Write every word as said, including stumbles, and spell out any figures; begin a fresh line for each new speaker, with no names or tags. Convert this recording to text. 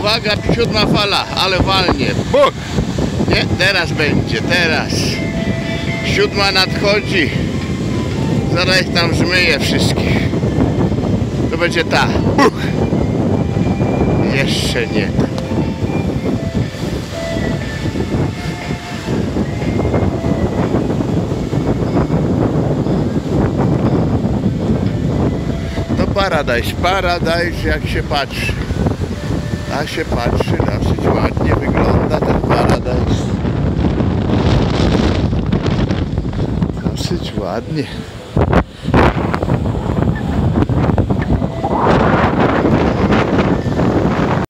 Uwaga, siódma fala, ale walnie. Buch! Nie, teraz będzie, teraz. Siódma nadchodzi. Zaraz ich tam zmyję wszystkich. To będzie ta. Buch! Jeszcze nie. To Paradise, Paradise jak się patrzy. Tak się patrzy, dosyć ładnie wygląda ten Paradise. Dosyć ładnie.